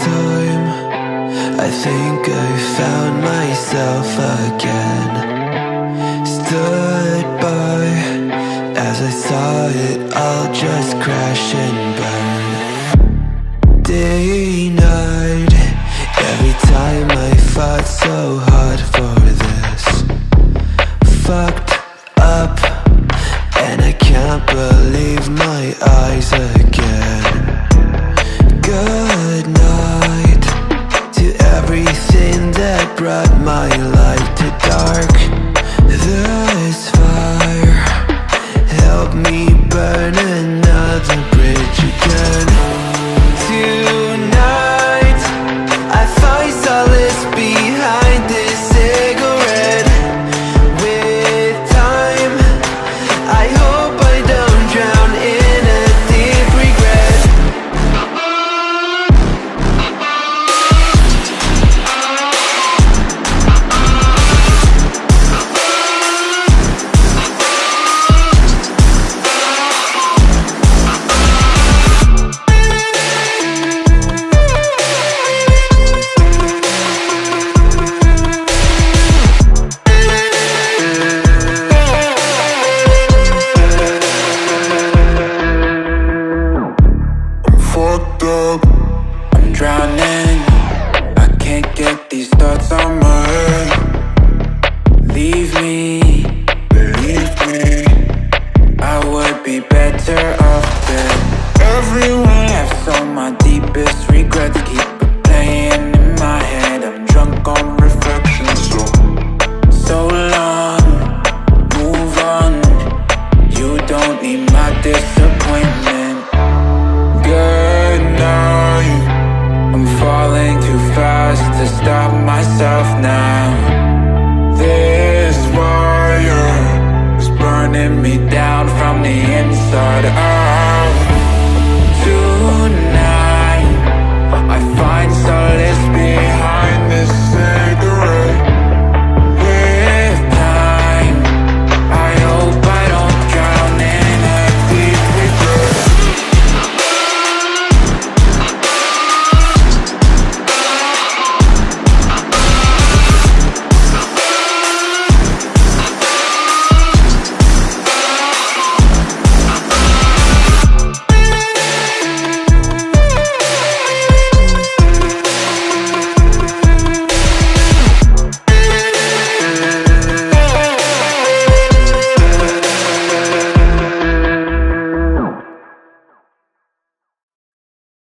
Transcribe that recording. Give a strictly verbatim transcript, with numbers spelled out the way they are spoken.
time, I think I found myself again. Stood by as I saw it all just crash and burn. Day, night, every time I fought so hard for this. Fucked up, and I can't believe my eyes again. Good night to everything that brought my light to dark. This fire helped me burn another bridge again. Tonight I find solace behind this cigarette. With time, I hope I don't drown in a deep regret. Fucked up, I'm drowning. I can't get these thoughts on my head. Leave me, believe me, I would be better off dead. Everyone laughs on my deepest